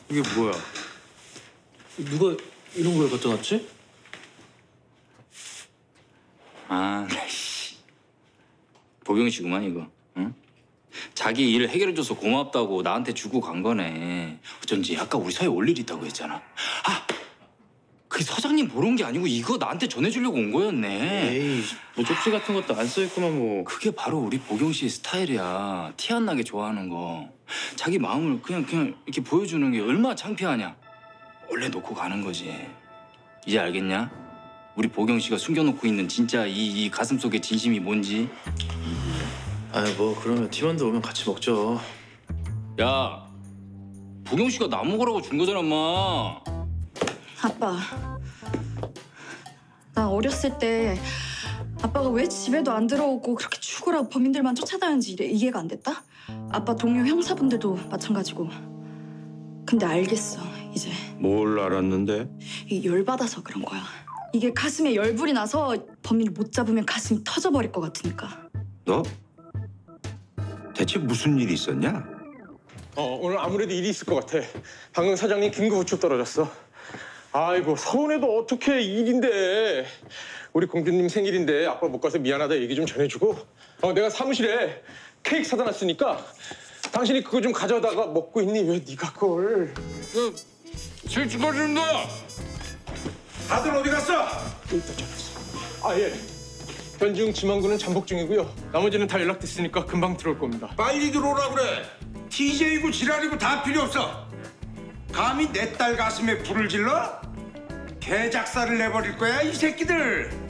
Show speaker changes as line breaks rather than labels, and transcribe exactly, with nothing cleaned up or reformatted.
이게 뭐야? 누가 이런 걸 갖다 놨지?
아, 씨. 보경씨구만 이거. 응? 자기 일 해결해줘서 고맙다고 나한테 주고 간 거네. 어쩐지 아까 우리 사이에 올 일 있다고 했잖아. 아, 그게 서장님 보러 온 게 아니고 이거 나한테 전해주려고 온 거였네.
에이, 뭐 쪽지 같은 것도 안 써있구만 뭐.
그게 바로 우리 보경씨의 스타일이야. 티 안 나게 좋아하는 거. 자기 마음을 그냥 그냥 이렇게 보여주는 게 얼마나 창피하냐. 원래 놓고 가는 거지. 이제 알겠냐? 우리 보경씨가 숨겨놓고 있는 진짜 이, 이 가슴 속의 진심이 뭔지.
아이 뭐 그러면 팀원들 오면 같이 먹죠.
야, 보경씨가 나 먹으라고 준 거잖아, 엄마.
아빠, 나 어렸을 때 아빠가 왜 집에도 안 들어오고 그렇게 죽으라고 범인들만 쫓아다니는지 이해- 이해가 안 됐다? 아빠 동료 형사분들도 마찬가지고. 근데 알겠어, 이제.
뭘 알았는데?
이 열받아서 그런 거야. 이게 가슴에 열불이 나서 범인을 못 잡으면 가슴이 터져버릴 것 같으니까.
너? 대체 무슨 일이 있었냐?
어, 오늘 아무래도 일이 있을 것 같아. 방금 사장님 긴급 후출 떨어졌어. 아이고, 서운해도 어떻게 일인데. 우리 공주님 생일인데 아빠 못 가서 미안하다 얘기 좀 전해주고. 어, 내가 사무실에 케이크 사다 놨으니까 당신이 그거 좀 가져다가 먹고 있니? 왜 네가 그걸.
실 축하드립니다.
다들 어디 갔어?
일단 전화했어. 아, 예. 현중 지망구는 잠복 중이고요. 나머지는 다 연락됐으니까 금방 들어올 겁니다.
빨리 들어오라 그래. 티제이고 지랄이고 다 필요 없어. 감히 내 딸 가슴에 불을 질러? 개작사를 내버릴 거야 이 새끼들.